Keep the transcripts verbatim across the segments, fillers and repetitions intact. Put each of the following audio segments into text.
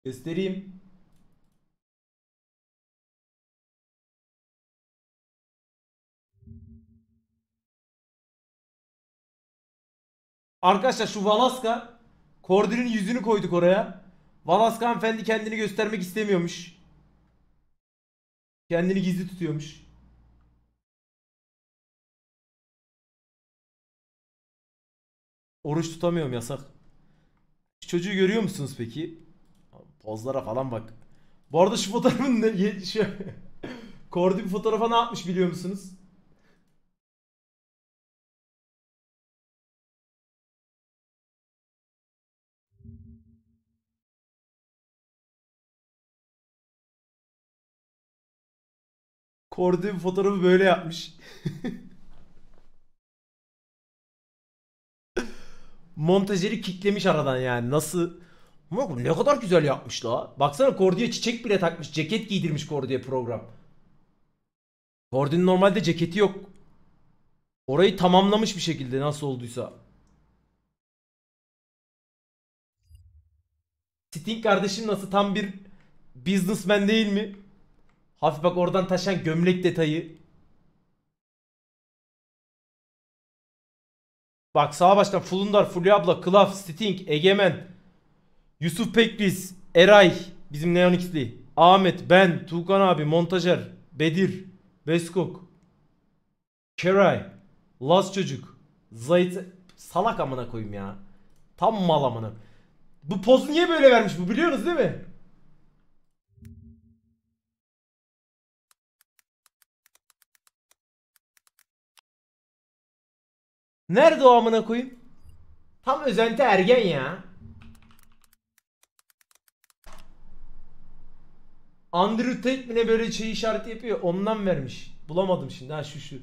Göstereyim. Arkadaşlar şu Valaska Kordi'nin yüzünü koyduk oraya. Valaska hanımefendi kendini göstermek istemiyormuş. Kendini gizli tutuyormuş. Oruç tutamıyorum, yasak. Şu çocuğu görüyor musunuz peki? Pozlara falan bak. Bu arada şu fotoğrafın ne? ye- Şu... Kordi bir fotoğrafa ne yapmış biliyor musunuz? Kordi bir fotoğrafı böyle yapmış. Montajeri kicklemiş aradan yani. Nasıl? Ama bu ne kadar güzel yapmış la. Baksana, Kordi'ye çiçek bile takmış. Ceket giydirmiş Kordi'ye program. Kordi'nin normalde ceketi yok. Orayı tamamlamış bir şekilde nasıl olduysa. Sting kardeşim nasıl, tam bir businessman değil mi? Hafif bak, oradan taşan gömlek detayı. Bak sağa baştan Fulundar, Fulya abla, Klaf, Sting, Egemen, Yusuf Pekriz, Eray, bizim Neonix'li, Ahmet, ben, Tuğkan abi, Montajer, Bedir, Beskok, Keray, Laz çocuk, Zayt, salak amına koyayım ya. Tam mal amına. Bu pozu niye böyle vermiş bu, biliyorsunuz değil mi? Nerede o amına koyayım? Tam özenti ergen ya. Andrew Tate mi ne böyle şey işareti yapıyor, ondan vermiş. Bulamadım şimdi, ha şu şu.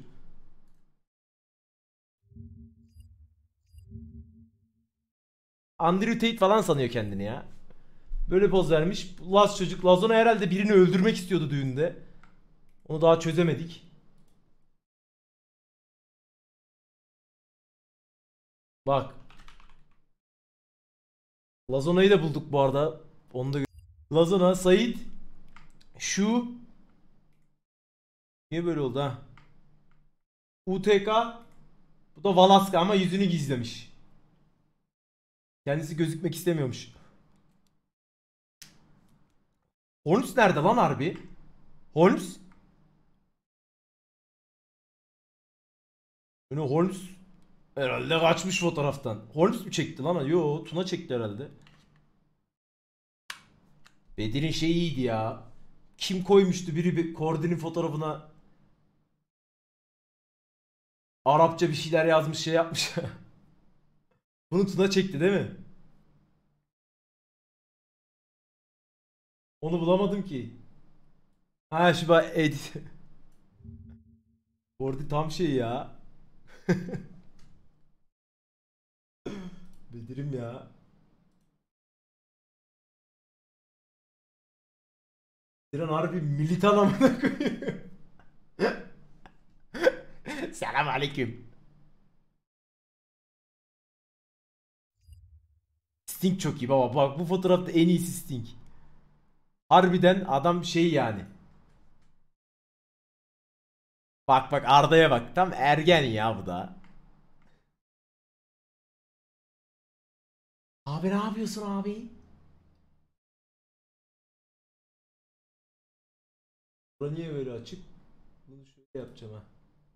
Andrew Tate falan sanıyor kendini ya. Böyle poz vermiş. Laz çocuk. Lazona herhalde birini öldürmek istiyordu düğünde. Onu daha çözemedik. Bak. Lazona'yı da bulduk bu arada. Onu da Lazona, Sait. Şu. Niye böyle oldu ha? U T K. Bu da Valaska ama yüzünü gizlemiş. Kendisi gözükmek istemiyormuş. Holmes nerede lan harbi? Holmes? Yani Holmes herhalde kaçmış fotoğraftan. Holmes mi çekti lan? Yo, Tuna çekti herhalde. Bedir'in şeyi iyiydi ya. Kim koymuştu biri bir Kordi'nin fotoğrafına Arapça bir şeyler yazmış, şey yapmış. Bunu Tuna çekti değil mi? Onu bulamadım ki. Ha şu bak edit. Kordi tam şey ya. Bedir'im ya. Bedir'in harbi militan amına koyayım. Selam aleyküm. Sting çok iyi baba. Bak bu fotoğrafta en iyisi Sting. Harbiden adam şey yani. Bak bak Arda'ya bak. Tam ergen ya bu da. Abi ne yapıyorsun abi? Bura niye böyle açık? Bunu şöyle yapacağım ha.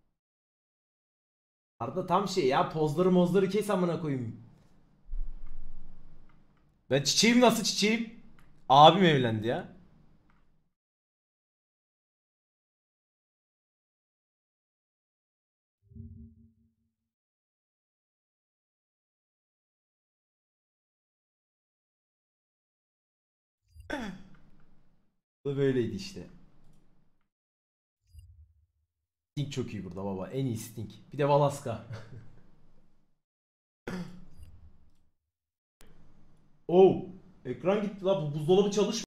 Arda tam şey ya, pozları mozları kes amına koyayım. Ben çiçeğim, nasıl çiçeğim? Abim evlendi ya. Bu da böyleydi işte. Sting çok iyi burada baba. En iyi Sting. Bir de Valaska. Oh. Ekran gitti la. Bu buzdolabı çalışmıyor.